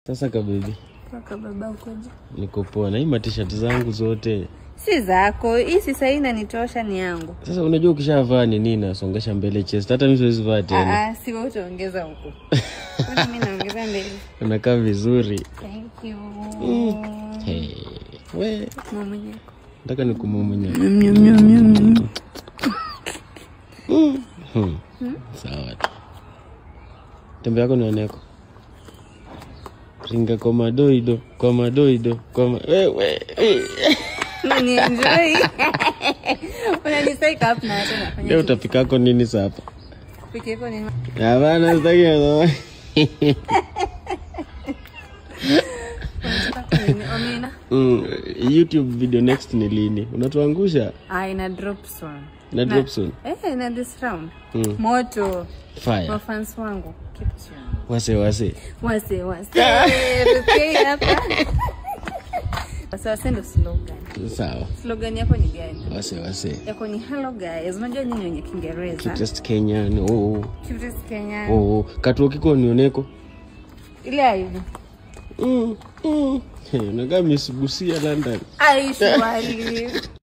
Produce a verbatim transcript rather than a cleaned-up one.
Sasa kabibi. Kaka baba ukoje? Niko poa na hii t-shirt zangu zote. Si zako, hii sasa inanitosha ni yangu. Sasa unajua ukishavaa ni nini nasongesha mbele chest. Hata mimi siwezi vaa tena. Ah, si wewe utaongeza huko. Kwani mimi naongeza mbele. Unakaa vizuri. Thank you. Mm. Hey. We, Mama yako. nataka nikumumunya. Nyum nyum nyum nyum. Mm. Hmm. Sawa. Tembe yako ni oneko. Ringa kwa madoido, kwa madoido, kwa ma... Wewe. Mimi enjoy. Unanisai cup na hata nafanya. Leo utapikako nini sasa? Pikeko nini? Ya bana sitaki na. Omena. Mm, YouTube video next ni lini? Unatuangusha? Ah, ina drop soon. Na drop soon. Eh, na this round. Mm. Moto. Fire. Kwa fans wangu. Keep tuned. Wase wase. Wase wase. Ruth hapa. Wase wase ndo slogan. Sawa. Slogan yako ni gani? Wase wase. Yako ni hello guys. Unajua nini wenye Kiingereza? Cutest Kenyan. Oh. Cutest Kenyan. Oh, katuo kiko nioneko. Ile aibu. Mm. Mm. Hey, unagaa Miss Busia London. Aishwali.